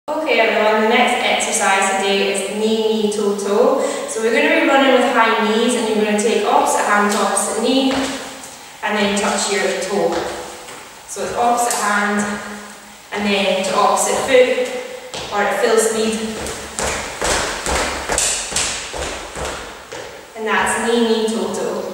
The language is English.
Okay everyone, the next exercise today is knee, toe, toe. So we're going to be running with high knees, and you're going to take opposite hand to opposite knee and then touch your toe. So it's opposite hand and then to opposite foot, or at full speed. And that's knee, toe, toe.